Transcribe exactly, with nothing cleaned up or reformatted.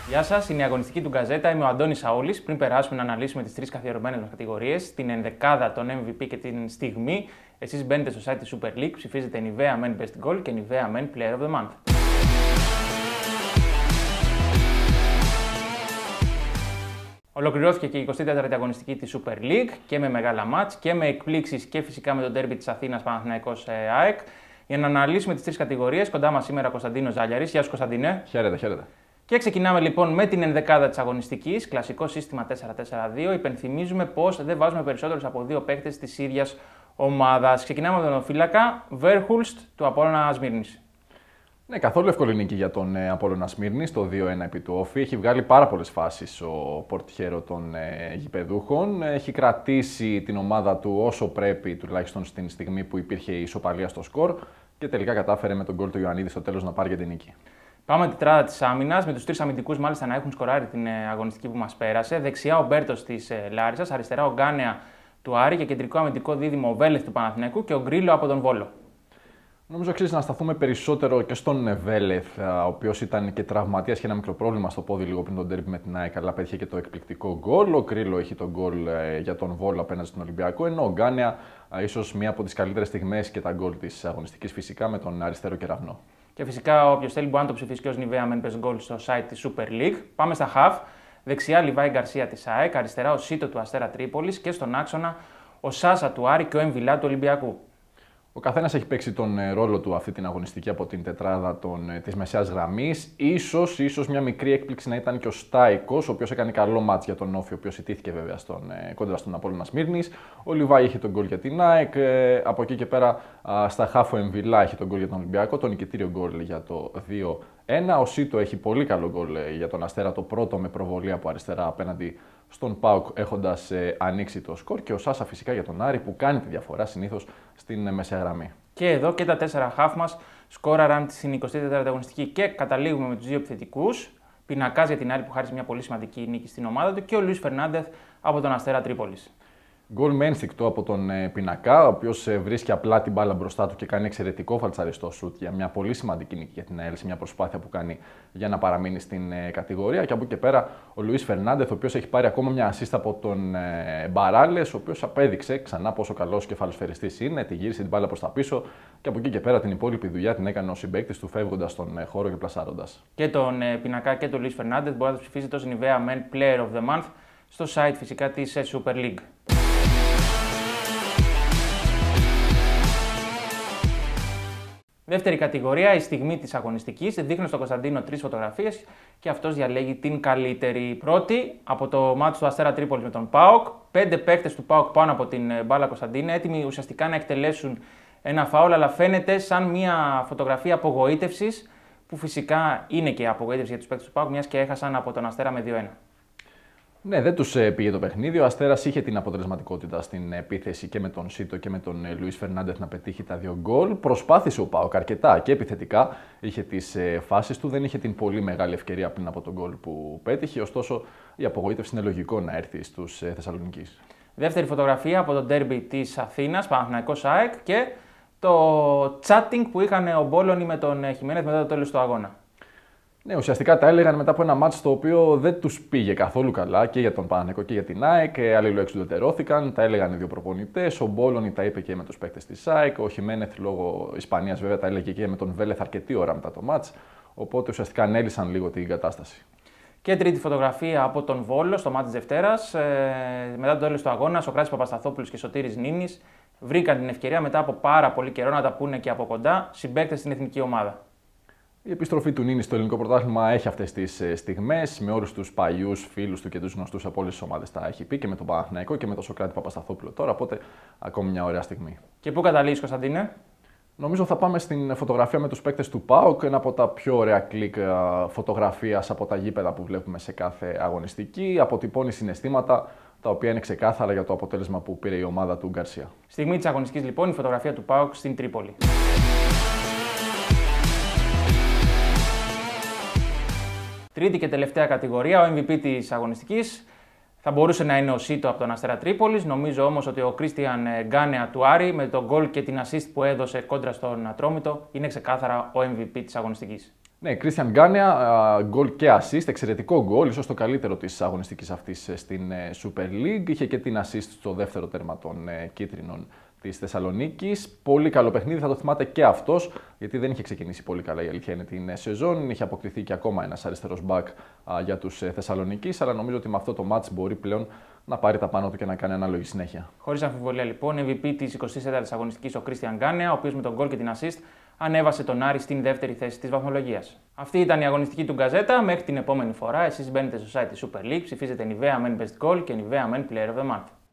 Γεια σας, είναι η αγωνιστική του Γκαζέτα. Είμαι ο Αντώνης Σαούλης. Πριν περάσουμε να αναλύσουμε τις τρεις καθιερωμένες μας κατηγορίες, την ενδεκάδα, τον εμ βι πι και την στιγμή, εσείς μπαίνετε στο site της Super League, ψηφίζετε Nivea Men Best Goal και Nivea Men Player of the Month. Ολοκληρώθηκε και η εικοστή τέταρτη αγωνιστική της Super League και με μεγάλα μάτς και με εκπλήξεις και φυσικά με τον ντέρμπι της Αθήνας Παναθηναϊκός ΑΕΚ. Για να αναλύσουμε τις τρεις κατηγορίες, κοντά μας σήμερα Κωνσταντίνος Ζάλιαρης. Γεια σου, Κωνσταντίνε. Χαίρετε, χαίρετε. Και ξεκινάμε λοιπόν με την ενδεκάδα της αγωνιστικής, κλασικό σύστημα τέσσερα τέσσερα δύο. Υπενθυμίζουμε πως δεν βάζουμε περισσότερους από δύο παίκτες της ίδιας ομάδας. Ξεκινάμε με τον φύλακα Βέρχουλστ του Απόλλωνα Σμύρνης. Ναι, καθόλου εύκολη νίκη για τον ε, Απόλλωνα Σμύρνης, το δύο ένα επί του Όφη. Έχει βγάλει πάρα πολλές φάσεις ο πορτιέρο των ε, γηπεδούχων. Έχει κρατήσει την ομάδα του όσο πρέπει, τουλάχιστον στην στιγμή που υπήρχε η ισοπαλία στο σκορ. Και τελικά κατάφερε με τον γκολ του Ιωαννίδη στο τέλος να πάρει για την νίκη. Πάμε την τετράδα της άμυνας, με τους τρεις αμυντικούς μάλιστα να έχουν σκοράρει την ε, αγωνιστική που μας πέρασε. Δεξιά ο Μπέρτος της ε, Λάρισσας, αριστερά ο Γκάνεα του Άρη και κεντρικό αμυντικό δίδυμο ο Βέλεθ του Παναθηναϊκού και ο Γκρίλο από τον Βόλο. Νομίζω αξίζει να σταθούμε περισσότερο και στον Βέλεθ, ο οποίος ήταν και τραυματίας και ένα μικρό πρόβλημα στο πόδι λίγο πριν τον ντέρμπι με την ΑΕΚ, αλλά πέτυχε και το εκπληκτικό γκολ. Ο Γκρίλο έχει τον γκολ για τον Βόλο απέναντι στον Ολυμπιακό, ενώ ο Γκάνεα ίσως μία από τις καλύτερες στιγμές και τα γκολ της αγωνιστικής φυσικά με τον αριστερό κεραυνό. Και φυσικά όποιος θέλει μπορεί να το ψηφίσει και ως Nivea Men Best Goal στο site της Super League. Πάμε στα half. Δεξιά Λιβάη Γκαρσία της ΑΕΚ, αριστερά ο Σίτο του Αστέρα Τρίπολης και στον άξονα ο Σάσα του Άρη και ο Εμβιλά του Ολυμπιακού. Ο καθένας έχει παίξει τον ρόλο του αυτή την αγωνιστική από την τετράδα των, της μεσαίας γραμμής. Ίσως, ίσως μια μικρή έκπληξη να ήταν και ο Στάικος, ο οποίος έκανε καλό μάτς για τον Όφη, ο οποίος ιτήθηκε βέβαια στον, κόντρα στον Απόλλωνα Σμύρνης. Ο Λιβάη είχε τον γκολ για την ΑΕΚ. Από εκεί και πέρα στα χάφο Εμβιλά είχε τον γκολ για τον Ολυμπιακό, τον νικητήριο γκολ για το δύο ένα. Ο Σίτο έχει πολύ καλό γκολ για τον Αστέρα, το πρώτο με προβολή από αριστερά απέναντι στον ΠΑΟΚ, έχοντας ε, ανοίξει το σκορ, και ο Σάσα φυσικά για τον Άρη που κάνει τη διαφορά συνήθως στην ε, μεσαία γραμμή. Και εδώ και τα τέσσερα χαφ μας σκόραραν στην εικοστή τέταρτη αγωνιστική και καταλήγουμε με τους δύο επιθετικούς. Πινακάς για την Άρη που χάρισε μια πολύ σημαντική νίκη στην ομάδα του και ο Λουίς Φερνάντεθ από τον Αστέρα Τρίπολης. Γκολ με ένστικτο από τον ε, Πινακά, ο οποίος ε, βρίσκει απλά την μπάλα μπροστά του και κάνει εξαιρετικό φαλτσαριστό σουτ για μια πολύ σημαντική νίκη για την ΑΕΛ, σε μια προσπάθεια που κάνει για να παραμείνει στην ε, κατηγορία. Και από εκεί και πέρα ο Λουίς Φερνάντεθ, ο οποίος έχει πάρει ακόμα μια assist από τον ε, Μπαράλες, ο οποίος απέδειξε ξανά πόσο καλός κεφαλοσφαιριστής είναι, τη γύρισε την μπάλα προς τα πίσω και από εκεί και πέρα την υπόλοιπη δουλειά την έκανε ο συμπαίκτης του, φεύγοντας στον ε, χώρο και πλασάροντας. Και τον ε, Πινακά και τον Λουίς Φερνάντεθ μπορεί να το ψηφίσετε ως Nivea Men Player of the Month στο site φυσικά της ε, Super League. Δεύτερη κατηγορία, η στιγμή της αγωνιστικής. Δείχνω στον Κωνσταντίνο τρεις φωτογραφίες και αυτός διαλέγει την καλύτερη. Πρώτη, από το μάτι του Αστέρα Τρίπολης με τον ΠΑΟΚ. Πέντε παίκτες του ΠΑΟΚ πάνω από την μπάλα Κωνσταντίνο, έτοιμοι ουσιαστικά να εκτελέσουν ένα φάουλ, αλλά φαίνεται σαν μια φωτογραφία απογοήτευσης, που φυσικά είναι και απογοήτευση για τους παίκτες του ΠΑΟΚ, μιας και έχασαν από τον Αστέρα με δύο ένα. Ναι, δεν τους πήγε το παιχνίδι. Ο Αστέρας είχε την αποτελεσματικότητα στην επίθεση και με τον Σίτο και με τον Λουίς Φερνάντεθ να πετύχει τα δύο γκολ. Προσπάθησε ο ΠΑΟΚ αρκετά και επιθετικά. Είχε τις φάσεις του, δεν είχε την πολύ μεγάλη ευκαιρία πριν από τον γκολ που πέτυχε. Ωστόσο, η απογοήτευση είναι λογικό να έρθει στους Θεσσαλονικείς. Δεύτερη φωτογραφία από το ντέρμπι της Αθήνας, Παναθηναϊκός ΑΕΚ, και το chatting που είχαν ο Μπόλωνη με τον Χιμένεθ μετά το τέλος του αγώνα. Ναι, ουσιαστικά τα έλεγαν μετά από ένα μάτς το οποίο δεν τους πήγε καθόλου καλά και για τον Παναθηναϊκό και για την ΑΕΚ. Αλληλοεξουδετερώθηκαν, τα έλεγαν οι δύο προπονητές. Ο Μπόλωνη τα είπε και με τους παίκτες της ΑΕΚ. Ο Χιμένεθ λόγω Ισπανίας βέβαια τα έλεγε και με τον Βέλεθ αρκετή ώρα μετά το μάτς. Οπότε ουσιαστικά ανέλυσαν λίγο την κατάσταση. Και τρίτη φωτογραφία από τον Βόλο στο μάτς της Δευτέρας. Ε, μετά το τέλος του αγώνα, Σοκράτης Παπασταθόπουλος και Σωτήρης Νίνης βρήκαν την ευκαιρία μετά από πάρα πολύ καιρό να τα πούνε και από κοντά συμπαίκτες στην εθνική ομάδα. Η επιστροφή του Νίνη στο ελληνικό πρωτάθλημα έχει αυτές τις στιγμές, με όλους τους παλιούς φίλους του και τους γνωστούς από όλες τις ομάδες. Τα έχει πει και με τον Παναθηναϊκό και με τον Σοκράτη Παπασταθόπουλο τώρα. Οπότε ακόμη μια ωραία στιγμή. Και πού καταλήγεις, Κωνσταντίνε? Νομίζω θα πάμε στην φωτογραφία με τους παίκτες του ΠΑΟΚ, ένα από τα πιο ωραία κλικ φωτογραφίας από τα γήπεδα που βλέπουμε σε κάθε αγωνιστική. Αποτυπώνει συναισθήματα τα οποία είναι ξεκάθαρα για το αποτέλεσμα που πήρε η ομάδα του Γκαρσία. Στιγμή της αγωνιστικής λοιπόν, η φωτογραφία του ΠΑΟΚ στην Τρίπολη. Τρίτη και τελευταία κατηγορία, ο εμ βι πι της αγωνιστικής. Θα μπορούσε να είναι ο Σίτο από τον Αστέρα Τρίπολης. Νομίζω όμως ότι ο Κρίστιαν Γκάνεα του Άρη με τον γκολ και την assist που έδωσε κόντρα στον Ατρόμητο είναι ξεκάθαρα ο εμ βι πι της αγωνιστικής. Ναι, Κρίστιαν Γκάνεα, γκολ και assist, εξαιρετικό γκολ, ίσως το καλύτερο της αγωνιστικής αυτής στην Super League. Είχε και την assist στο δεύτερο τέρμα των κίτρινων της Θεσσαλονίκης. Πολύ καλό παιχνίδι, θα το θυμάται και αυτός, γιατί δεν είχε ξεκινήσει πολύ καλά η αλήθεια είναι την σεζόν. Είχε αποκτηθεί και ακόμα ένας αριστερός μπακ για τους Θεσσαλονίκης, αλλά νομίζω ότι με αυτό το match μπορεί πλέον να πάρει τα πάνω του και να κάνει ανάλογη συνέχεια. Χωρίς αμφιβολία λοιπόν, εμ βι πι της εικοστής τέταρτης αγωνιστικής ο Κρίστιαν Γκάνεα, ο οποίος με τον γκολ και την assist ανέβασε τον Άρη στην δεύτερη θέση της βαθμολογίας. Αυτή ήταν η αγωνιστική του Γκαζέτα. Μέχρι την επόμενη φορά, εσείς μπαίνετε στο site της Super League, ψηφίζετε Nivea Men Best Goal και Nivea Men Player of the Month.